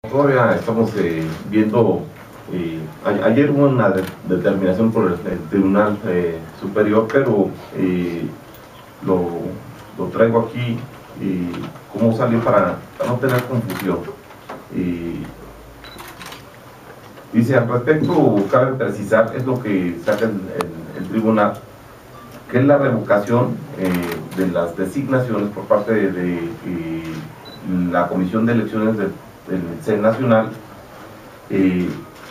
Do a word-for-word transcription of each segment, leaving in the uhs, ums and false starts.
Todavía estamos eh, viendo, eh, a, ayer hubo una de, determinación por el, el Tribunal eh, Superior, pero eh, lo, lo traigo aquí y cómo sale para, para no tener confusión. Y dice, al respecto, cabe precisar, es lo que saca el, el, el Tribunal, que es la revocación eh, de las designaciones por parte de, de eh, la Comisión de Elecciones del del C E N Nacional, eh,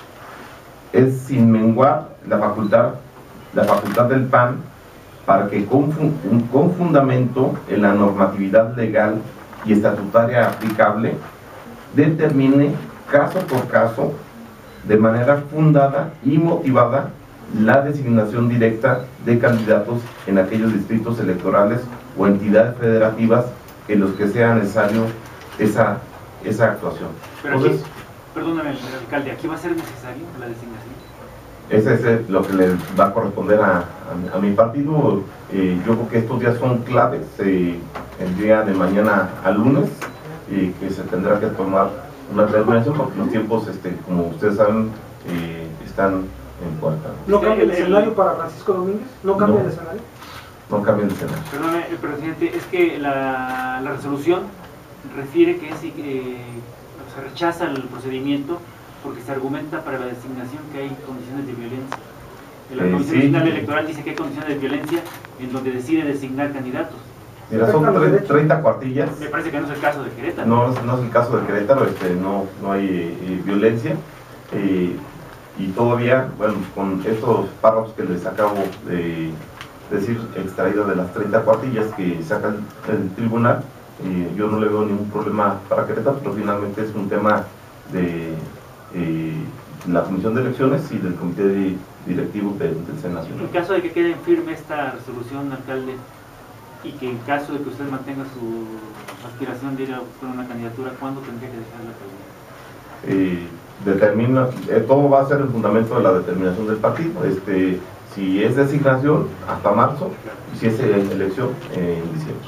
es sin menguar la facultad, la facultad del P A N para que con, con fundamento en la normatividad legal y estatutaria aplicable determine caso por caso de manera fundada y motivada la designación directa de candidatos en aquellos distritos electorales o entidades federativas en los que sea necesario esa esa actuación. Pero aquí, entonces, perdóname, alcalde, ¿aquí va a ser necesario la designación? Ese es lo que le va a corresponder a, a, a mi partido. Eh, yo creo que estos días son claves, eh, el día de mañana al lunes, eh, que se tendrá que tomar una determinación porque los tiempos, este, como ustedes saben, eh, están en puerta. ¿No cambia el escenario para Francisco Domínguez? ¿No cambia no, el escenario? No cambia el escenario. Perdóname, presidente, es que la, la resolución refiere que es, eh, se rechaza el procedimiento porque se argumenta para la designación que hay condiciones de violencia. La eh, Comisión sí. Nacional Electoral dice que hay condiciones de violencia en donde decide designar candidatos. Mira, son treinta cuartillas. Me parece que no es el caso de Querétaro. No, no es el caso de Querétaro, este, no, no hay eh, violencia. Eh, y todavía, bueno, con estos párrafos que les acabo de decir, extraídos de las treinta cuartillas que saca el, el tribunal, Eh, yo no le veo ningún problema para Querétaro, pero finalmente es un tema de eh, la Comisión de Elecciones y del Comité de Directivo de, del C E N Nacional. En caso de que quede firme esta resolución, alcalde, y que en caso de que usted mantenga su aspiración de ir a buscar una candidatura, ¿cuándo tendría que dejar la alcaldía? Eh, determina, eh, todo va a ser el fundamento de la determinación del partido. Este, si es designación, hasta marzo, y si es eh, elección, eh, en diciembre.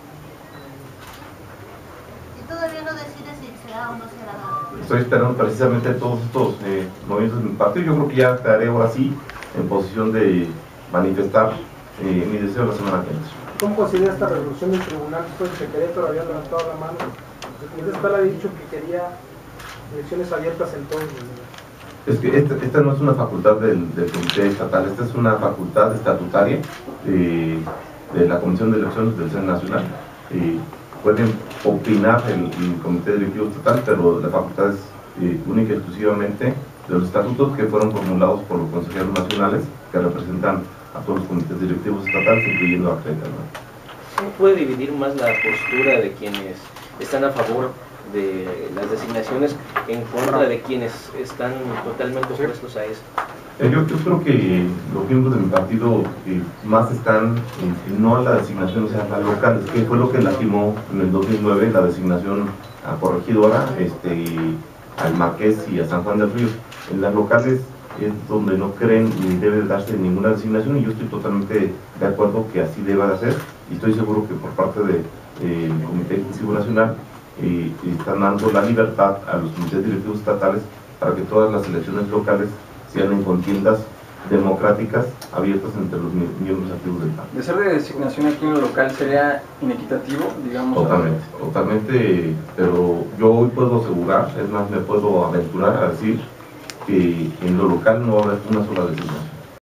¿Todavía no decide si será o no será nada? Estoy esperando precisamente todos estos eh, movimientos de mi partido. Yo creo que ya estaré ahora sí en posición de manifestar eh, mi deseo la semana que viene. ¿Cómo considera esta resolución del tribunal después de que Querétaro había levantado la mano? El Comité Estatal había dicho que quería elecciones abiertas en todo el mundo. Es que esta, esta no es una facultad del, del Comité Estatal, esta es una facultad estatutaria eh, de la Comisión de Elecciones del C E N Nacional. Eh, pueden opinar el, el Comité Directivo Estatal, pero la facultad es eh, única y exclusivamente de los estatutos que fueron formulados por los consejeros nacionales que representan a todos los comités directivos estatales, incluyendo a Querétaro. ¿Cómo puede dividir más la postura de quienes están a favor de las designaciones en contra de quienes están totalmente opuestos a esto? Eh, yo, yo creo que los miembros de mi partido eh, más están eh, no a la designación, o sea, a locales, que fue lo que la firmó en el dos mil nueve, la designación a Corregidora, este, al Marqués y a San Juan del Río. En las locales es donde no creen ni debe darse ninguna designación, y yo estoy totalmente de acuerdo que así deba de ser, y estoy seguro que por parte del de, eh, Comité Ejecutivo Nacional eh, están dando la libertad a los comités directivos estatales para que todas las elecciones locales sean en contiendas democráticas abiertas entre los miembros activos del P A N. De ser de designación aquí en lo local, ¿sería inequitativo, digamos? Totalmente, a... totalmente, pero yo hoy puedo asegurar, es más, me puedo aventurar a decir que en lo local no va a haber una sola designación.